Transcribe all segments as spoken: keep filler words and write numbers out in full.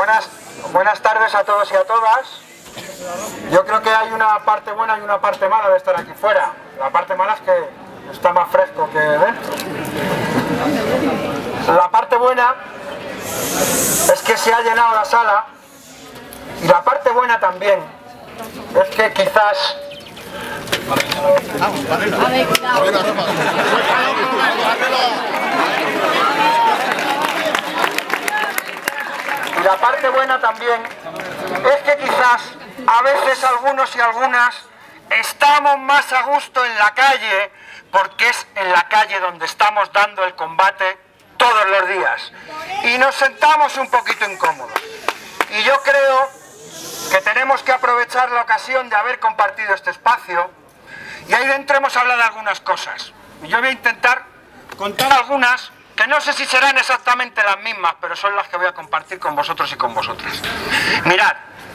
buenas, buenas tardes a todos y a todas. Yo creo que hay una parte buena y una parte mala de estar aquí fuera. La parte mala es que está más fresco que dentro. La parte buena es que se ha llenado la sala, y la parte buena también es que quizás y la parte buena también es que quizás a veces algunos y algunas estamos más a gusto en la calle, porque es en la calle donde estamos dando el combate todos los días, y nos sentamos un poquito incómodos. Y yo creo que tenemos que aprovechar la ocasión de haber compartido este espacio, y ahí dentro hemos hablado de algunas cosas. Y yo voy a intentar contar algunas que no sé si serán exactamente las mismas, pero son las que voy a compartir con vosotros y con vosotras. Mirad,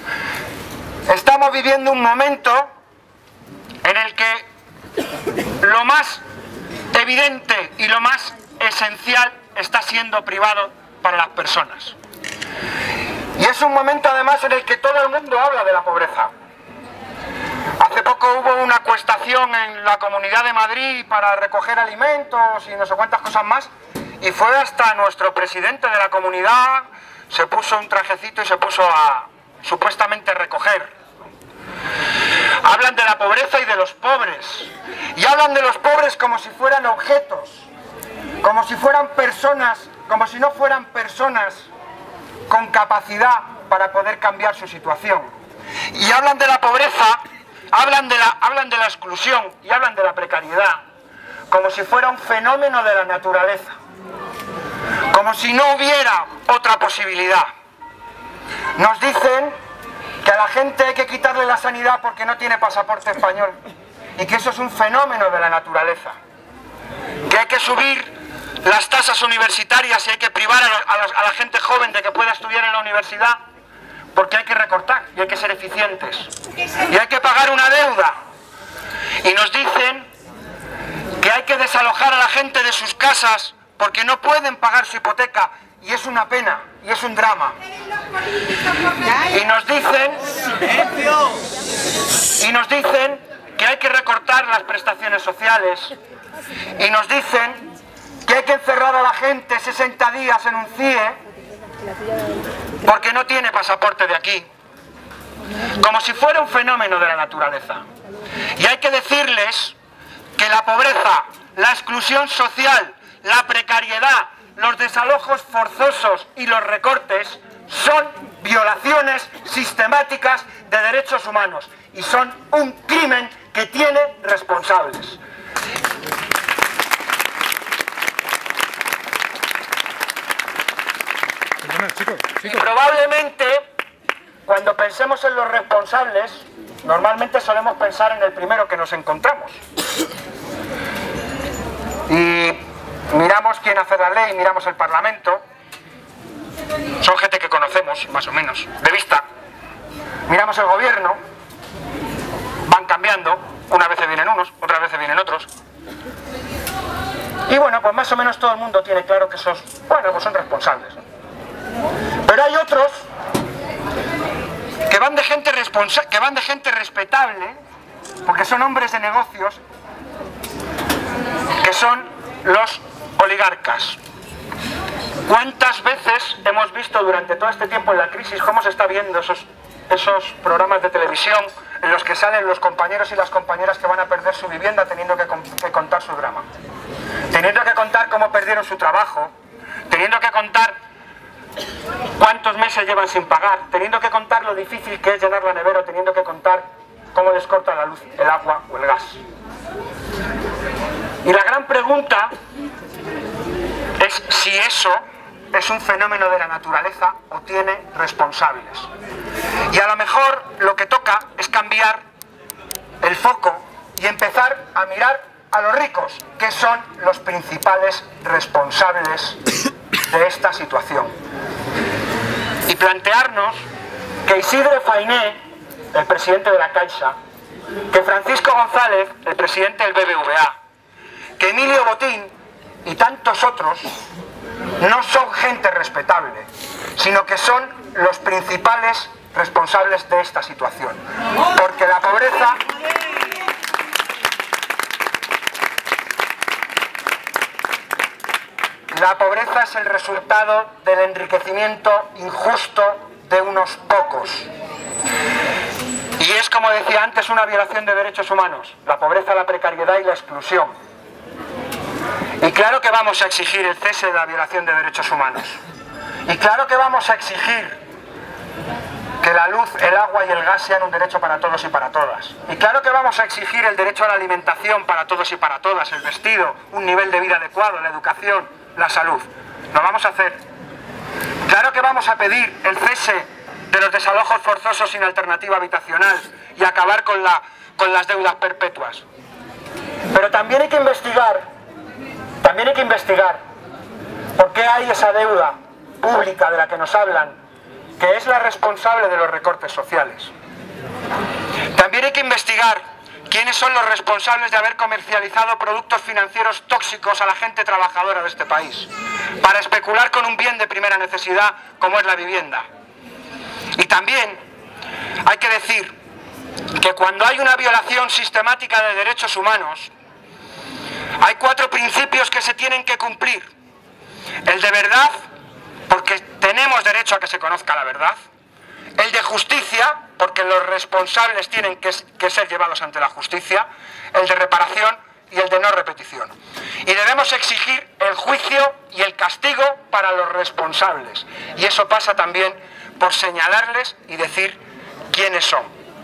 estamos viviendo un momento en el que lo más evidente y lo más esencial está siendo privado para las personas. Y es un momento además en el que todo el mundo habla de la pobreza. Hace poco hubo una acuestación en la Comunidad de Madrid para recoger alimentos y no sé cuántas cosas más, y fue hasta nuestro presidente de la comunidad, se puso un trajecito y se puso a supuestamente recoger. Hablan de la pobreza y de los pobres, y hablan de los pobres como si fueran objetos, como si fueran personas, como si no fueran personas con capacidad para poder cambiar su situación. Y hablan de la pobreza, hablan de la, hablan de la exclusión y hablan de la precariedad como si fuera un fenómeno de la naturaleza, como si no hubiera otra posibilidad. Nos dicen que a la gente hay que quitarle la sanidad porque no tiene pasaporte español, y que eso es un fenómeno de la naturaleza, que hay que subir las tasas universitarias y hay que privar a la, a, la, a la gente joven de que pueda estudiar en la universidad, porque hay que recortar y hay que ser eficientes y hay que pagar una deuda. Y nos dicen que hay que desalojar a la gente de sus casas porque no pueden pagar su hipoteca, y es una pena y es un drama. Y nos dicen y nos dicen que hay que recortar las prestaciones sociales, y nos dicen que hay que encerrar a la gente sesenta días en un C I E porque no tiene pasaporte de aquí, como si fuera un fenómeno de la naturaleza. Y hay que decirles que la pobreza, la exclusión social, la precariedad, los desalojos forzosos y los recortes son violaciones sistemáticas de derechos humanos y son un crimen que tiene responsables. Y probablemente, cuando pensemos en los responsables, normalmente solemos pensar en el primero que nos encontramos. Y miramos quién hace la ley, miramos el Parlamento. Son gente que conocemos, más o menos, de vista. Miramos el gobierno. Van cambiando. Unas veces vienen unos, otras veces vienen otros. Y bueno, pues más o menos todo el mundo tiene claro que esos, bueno, pues son responsables, ¿no? Pero hay otros que van de gente responsa- que van de gente respetable, porque son hombres de negocios, que son los oligarcas. ¿Cuántas veces hemos visto durante todo este tiempo en la crisis cómo se está viendo esos, esos programas de televisión en los que salen los compañeros y las compañeras que van a perder su vivienda teniendo que, que contar su drama, teniendo que contar cómo perdieron su trabajo, teniendo que contar cuántos meses llevan sin pagar, teniendo que contar lo difícil que es llenar la nevera, teniendo que contar cómo les corta la luz, el agua o el gas? Y la gran pregunta es si eso es un fenómeno de la naturaleza o tiene responsables. Y a lo mejor lo que toca es cambiar el foco y empezar a mirar a los ricos, que son los principales responsables de esta situación. Y plantearnos que Isidre Fainé, el presidente de la Caixa, que Francisco González, el presidente del B B V A, que Emilio Botín y tantos otros no son gente respetable, sino que son los principales responsables de esta situación. Porque la pobreza... La pobreza es el resultado del enriquecimiento injusto de unos pocos. Y es, como decía antes, una violación de derechos humanos. La pobreza, la precariedad y la exclusión. Y claro que vamos a exigir el cese de la violación de derechos humanos. Y claro que vamos a exigir que la luz, el agua y el gas sean un derecho para todos y para todas. Y claro que vamos a exigir el derecho a la alimentación para todos y para todas, el vestido, un nivel de vida adecuado, la educación, la salud. Lo vamos a hacer. Claro que vamos a pedir el cese de los desalojos forzosos sin alternativa habitacional y acabar con, la, con las deudas perpetuas. Pero también hay que investigar, también hay que investigar por qué hay esa deuda pública de la que nos hablan, que es la responsable de los recortes sociales. También hay que investigar quiénes son los responsables de haber comercializado productos financieros tóxicos a la gente trabajadora de este país, para especular con un bien de primera necesidad como es la vivienda. Y también hay que decir que cuando hay una violación sistemática de derechos humanos, hay cuatro principios que se tienen que cumplir. El de verdad, porque tenemos derecho a que se conozca la verdad. El de justicia, porque los responsables tienen que, que ser llevados ante la justicia. El de reparación y el de no repetición. Y debemos exigir el juicio y el castigo para los responsables. Y eso pasa también por señalarles y decir quiénes son.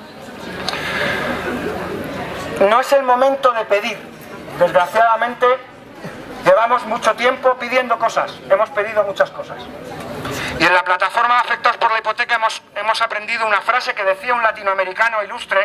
No es el momento de pedir. Desgraciadamente, llevamos mucho tiempo pidiendo cosas. Hemos pedido muchas cosas. Y en la plataforma de afectados por la hipoteca hemos, hemos aprendido una frase que decía un latinoamericano ilustre,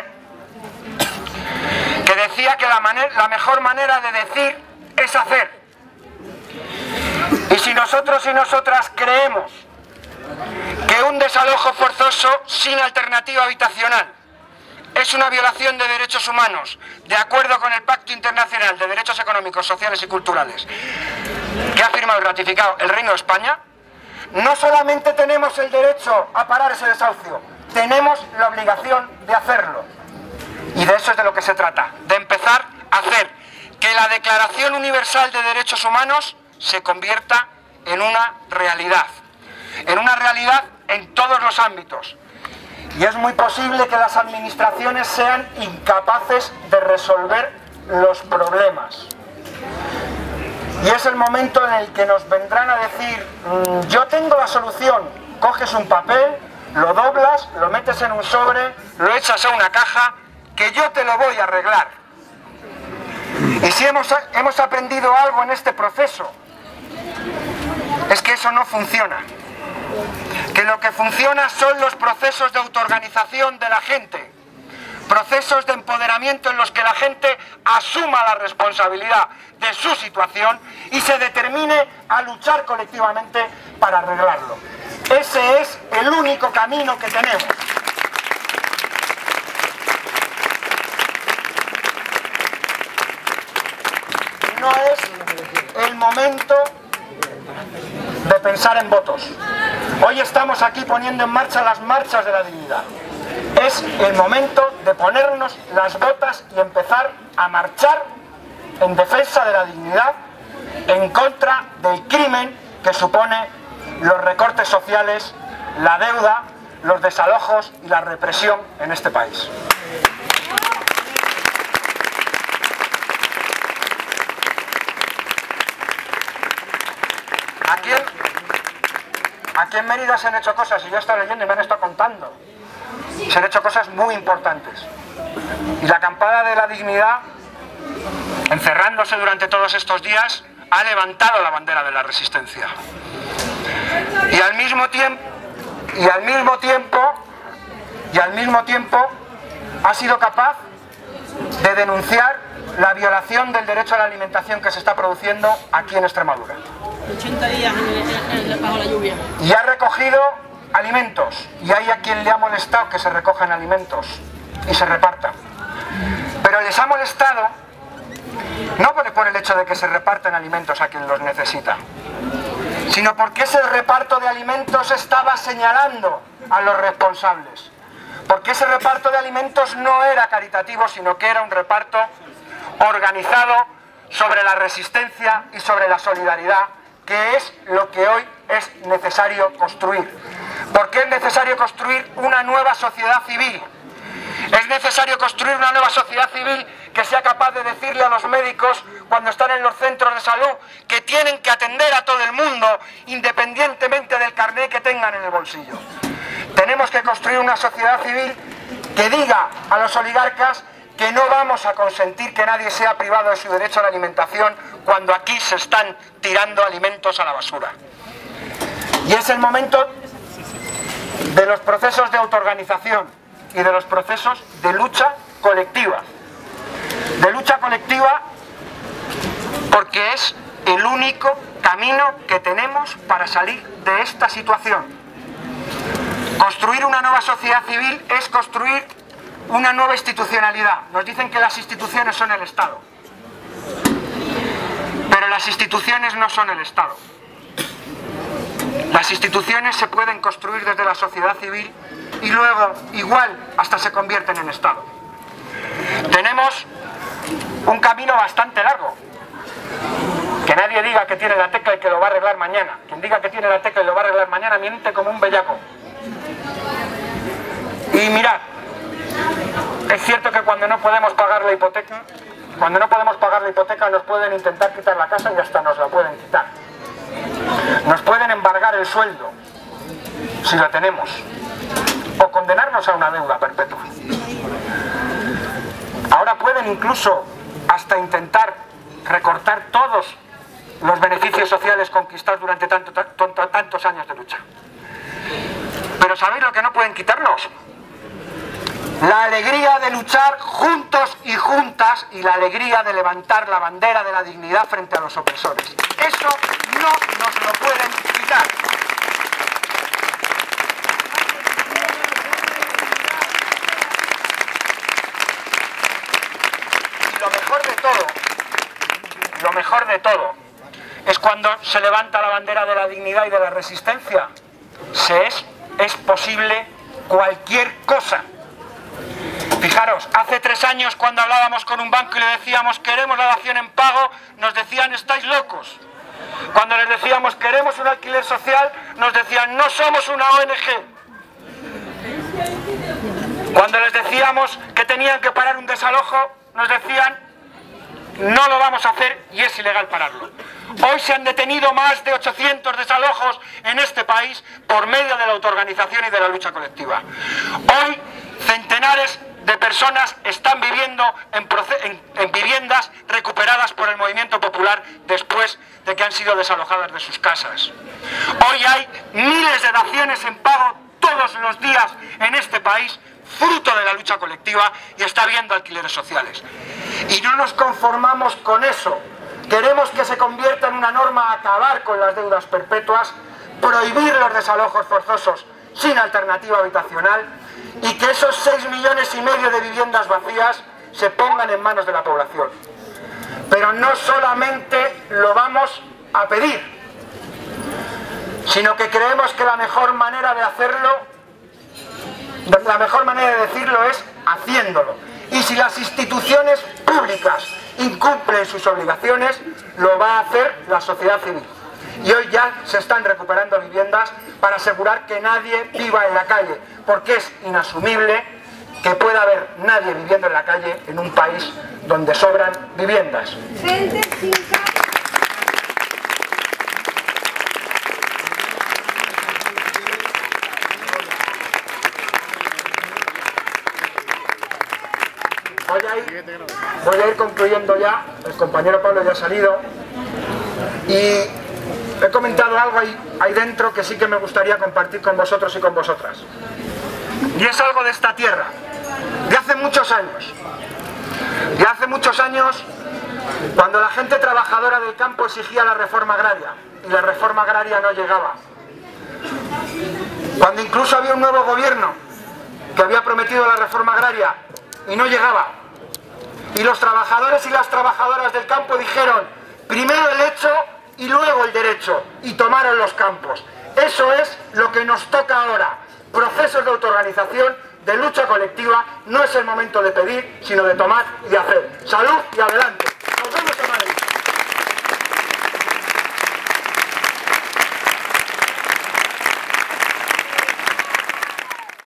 que decía que la, manera, la mejor manera de decir es hacer. Y si nosotros y nosotras creemos que un desalojo forzoso sin alternativa habitacional es una violación de derechos humanos, de acuerdo con el Pacto Internacional de Derechos Económicos, Sociales y Culturales, que ha firmado y ratificado el Reino de España, no solamente tenemos el derecho a parar ese desahucio, tenemos la obligación de hacerlo. Y de eso es de lo que se trata, de empezar a hacer que la Declaración Universal de Derechos Humanos se convierta en una realidad. En una realidad en todos los ámbitos. Y es muy posible que las administraciones sean incapaces de resolver los problemas. Y es el momento en el que nos vendrán a decir, mmm, yo tengo la solución. Coges un papel, lo doblas, lo metes en un sobre, lo echas a una caja, que yo te lo voy a arreglar. Y si hemos, hemos aprendido algo en este proceso, es que eso no funciona. Que lo que funciona son los procesos de autoorganización de la gente, procesos de empoderamiento en los que la gente asuma la responsabilidad de su situación y se determine a luchar colectivamente para arreglarlo. Ese es el único camino que tenemos. No es el momento de pensar en votos. Hoy estamos aquí poniendo en marcha las marchas de la dignidad. Es el momento de ponernos las botas y empezar a marchar en defensa de la dignidad, en contra del crimen que supone los recortes sociales, la deuda, los desalojos y la represión en este país. Aquí en, aquí en Mérida se han hecho cosas, y yo he estado leyendo y me han estado contando. Se han hecho cosas muy importantes. Y la acampada de la dignidad, encerrándose durante todos estos días, ha levantado la bandera de la resistencia. Y al mismo tiempo, y al mismo tiempo, y al mismo tiempo, ha sido capaz de denunciar la violación del derecho a la alimentación que se está produciendo aquí en Extremadura. ochenta días en, en, bajo la lluvia. Y ha recogido alimentos, y hay a quien le ha molestado que se recojan alimentos y se repartan. Pero les ha molestado no por el hecho de que se repartan alimentos a quien los necesita, sino porque ese reparto de alimentos estaba señalando a los responsables. Porque ese reparto de alimentos no era caritativo, sino que era un reparto organizado sobre la resistencia y sobre la solidaridad, que es lo que hoy es necesario construir. ¿Por qué es necesario construir una nueva sociedad civil? Es necesario construir una nueva sociedad civil que sea capaz de decirle a los médicos cuando están en los centros de salud que tienen que atender a todo el mundo independientemente del carné que tengan en el bolsillo. Tenemos que construir una sociedad civil que diga a los oligarcas que no vamos a consentir que nadie sea privado de su derecho a la alimentación cuando aquí se están tirando alimentos a la basura. Y es el momento de los procesos de autoorganización y de los procesos de lucha colectiva. De lucha colectiva porque es el único camino que tenemos para salir de esta situación. Construir una nueva sociedad civil es construir una nueva institucionalidad. Nos dicen que las instituciones son el Estado, pero las instituciones no son el Estado. Las instituciones se pueden construir desde la sociedad civil y luego, igual, hasta se convierten en Estado. Tenemos un camino bastante largo. Que nadie diga que tiene la tecla y que lo va a arreglar mañana. Quien diga que tiene la tecla y lo va a arreglar mañana miente como un bellaco. Y mirad, es cierto que cuando no podemos pagar la hipoteca, cuando no podemos pagar la hipoteca nos pueden intentar quitar la casa y hasta nos la pueden quitar. Nos pueden embargar el sueldo, si lo tenemos, o condenarnos a una deuda perpetua. Ahora pueden incluso hasta intentar recortar todos los beneficios sociales conquistados durante tanto, tanto, tantos años de lucha. Pero ¿sabéis lo que no pueden quitarnos? La alegría de luchar juntos y juntas y la alegría de levantar la bandera de la dignidad frente a los opresores. Eso no nos lo pueden quitar. Y lo mejor de todo, lo mejor de todo, es cuando se levanta la bandera de la dignidad y de la resistencia. Se es, es posible cualquier cosa. Fijaros, hace tres años cuando hablábamos con un banco y le decíamos queremos la dación en pago, nos decían estáis locos. Cuando les decíamos queremos un alquiler social, nos decían no somos una O N G. Cuando les decíamos que tenían que parar un desalojo, nos decían no lo vamos a hacer y es ilegal pararlo. Hoy se han detenido más de ochocientos desalojos en este país por medio de la autoorganización y de la lucha colectiva. Hoy centenares de personas están viviendo en, en, en viviendas recuperadas por el movimiento popular después de que han sido desalojadas de sus casas. Hoy hay miles de daciones en pago todos los días en este país, fruto de la lucha colectiva, y está habiendo alquileres sociales. Y no nos conformamos con eso. Queremos que se convierta en una norma acabar con las deudas perpetuas, prohibir los desalojos forzosos sin alternativa habitacional y que esos seis millones y medio de viviendas vacías se pongan en manos de la población. Pero no solamente lo vamos a pedir, sino que creemos que la mejor manera de hacerlo, la mejor manera de decirlo es haciéndolo. Y si las instituciones públicas incumplen sus obligaciones, lo va a hacer la sociedad civil. Y hoy ya se están recuperando viviendas para asegurar que nadie viva en la calle, porque es inasumible que pueda haber nadie viviendo en la calle en un país donde sobran viviendas. Gente sin casa. Voy a, ir, voy a ir concluyendo ya, el compañero Pablo ya ha salido y he comentado algo ahí, ahí dentro que sí que me gustaría compartir con vosotros y con vosotras. Y es algo de esta tierra, de hace muchos años. De hace muchos años, cuando la gente trabajadora del campo exigía la reforma agraria y la reforma agraria no llegaba. Cuando incluso había un nuevo gobierno que había prometido la reforma agraria y no llegaba. Y los trabajadores y las trabajadoras del campo dijeron, primero el hecho y luego el derecho, y tomaron los campos. Eso es lo que nos toca ahora. Procesos de autoorganización, de lucha colectiva. No es el momento de pedir, sino de tomar y hacer. ¡Salud y adelante!